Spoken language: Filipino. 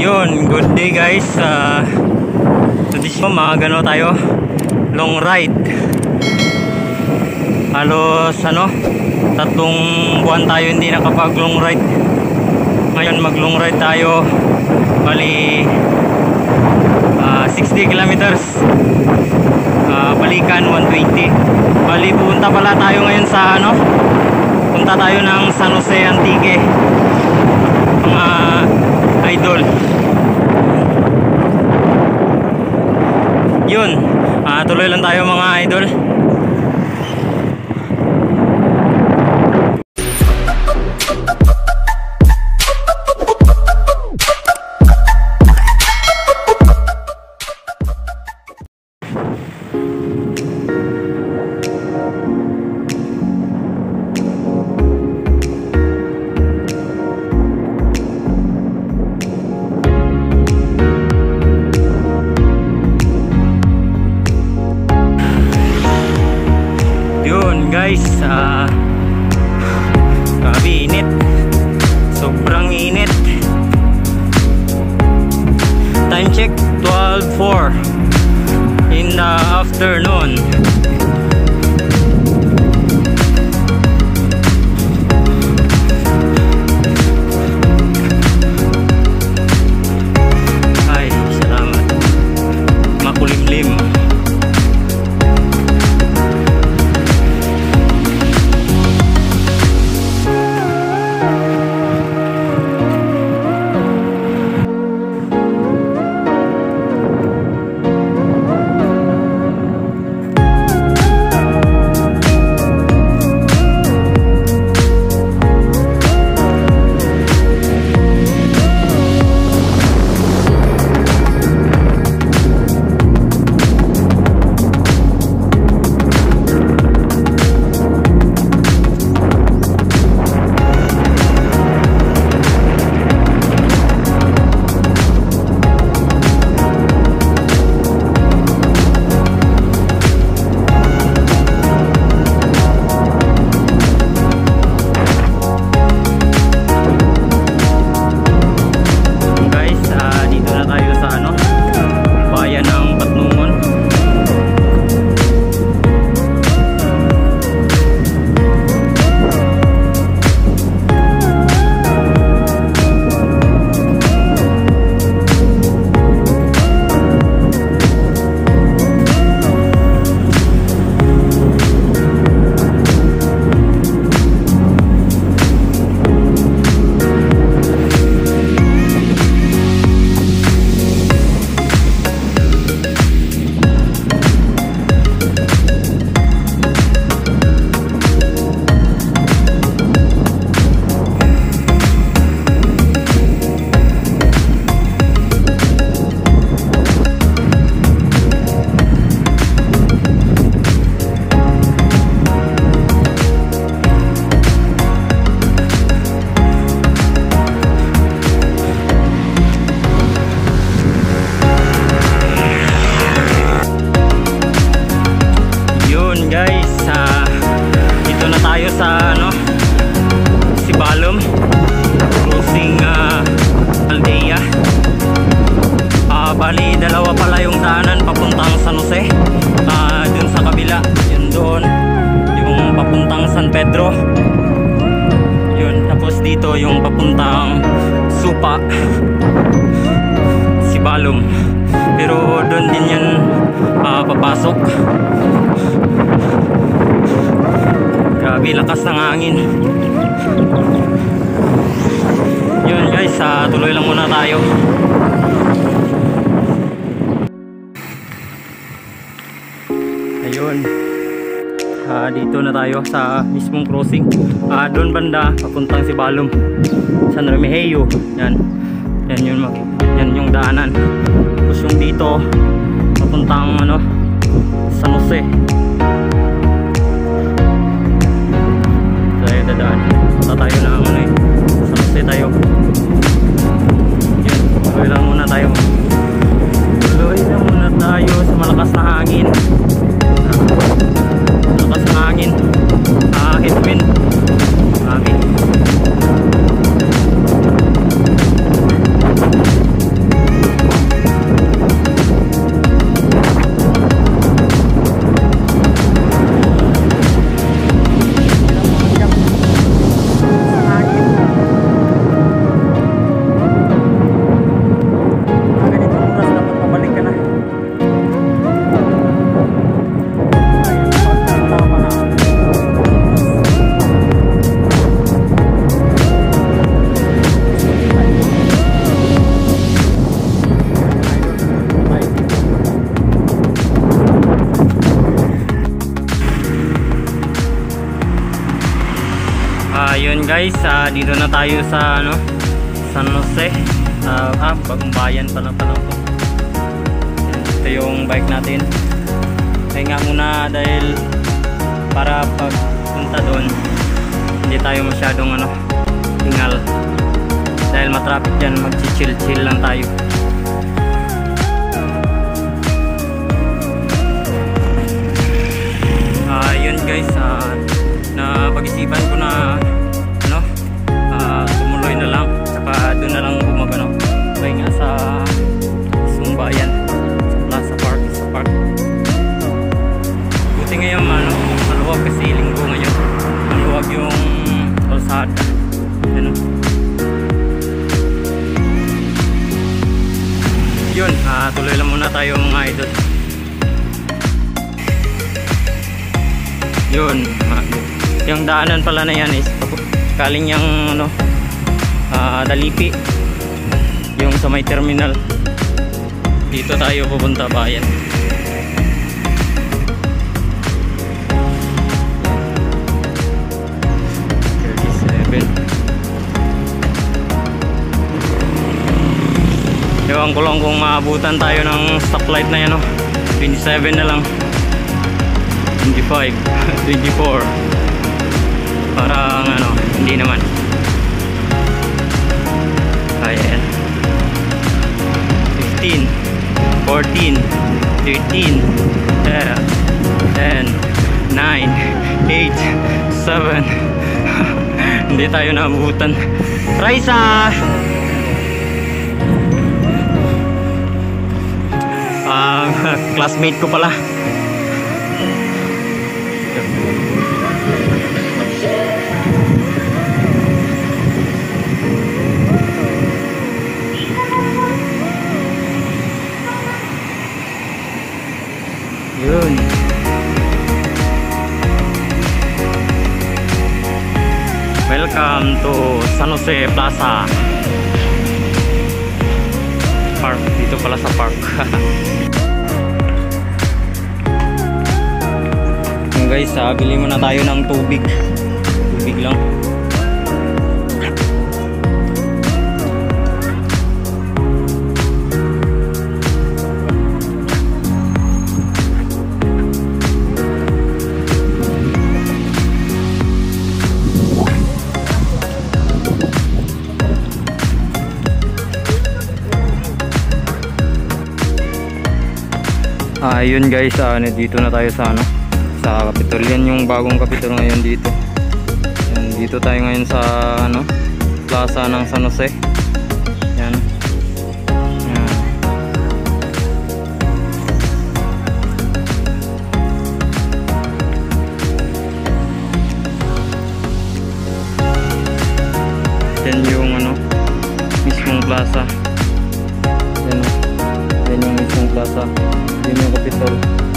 Yun, good day guys. Today magano tayo, long ride. Halos tatlong buwan tayo hindi nakapag long ride. Ngayon mag long ride tayo. Bali 60 kilometers, balikan 120. Bali pupunta pala tayo ngayon sa punta tayo ng San Jose Antique, mga idol. Yun, tuloy lang tayo mga idol. Guys, grabe init, sobrang init. Time check 12:04 in the afternoon. Ay, salamat, makulimlim. Bali dalawa pala yung daanan papuntang San Jose. Dun sa kabila, yun doon yung papuntang San Pedro. Yun, tapos dito yung papuntang Supa, Sibalom. Pero doon din yan papasok. Grabe lakas ng hangin. Yun guys, tuloy lang muna tayo. Ayun, dito na tayo sa mismong crossing. Doon banda papuntang Sibalom, San Remigio. Yan yung daanan. Tapos yung dito papuntang San Jose. Tayo dadaan. Punta tayo na San Jose tayo. Yan, tuloy lang muna tayo. Tuloy lang muna tayo sa malakas na hangin. Lakas ng hangin, headwind. Marami. Yun guys, dito na tayo sa ano, San Jose. Bagong bayan pala to. Ito yung bike natin. Kaya nga muna dahil para pagpunta doon hindi tayo masyadong ano, tingal. Dahil matraffic dyan, mag-chill lang tayo. Yun guys, na pag-isipan ko na ano, tumuloy na lang, saka doon na lang gumagano. Kaya nga sa Sumbayan, sa park. Buti ngayon ano, maluwag kasi linggo ngayon. Maluwag yung kalsada. Ano? Yun, tuloy lang muna tayo mga idol. Yun, yung daanan pala na yan is kaling yung ano, Dalipi, yung sa may terminal. Dito tayo pupunta bayan. 37. Ewan ko lang kung maabutan tayo ng stoplight na yan, no? 27 na lang, 25, 24. Parang ano, hindi naman. Ayan. 15, 14, 13, 10, 9, 8, 7. Hindi tayo naabutan. Raisa! Classmate ko pala. Yun. Welcome to San Jose Plaza Park. Dito pala sa park. Guys, bili muna tayo ng tubig lang. Ayun guys, dito na tayo sa ano, sa Capitol. Yan yung bagong Capitol ngayon dito. Yan, dito tayo ngayon sa ano, Plaza ng San Jose. Yan. Yan. Yan yung ano, mismong plaza. Yan, yan yung mismong plaza. Yan yung Capitol.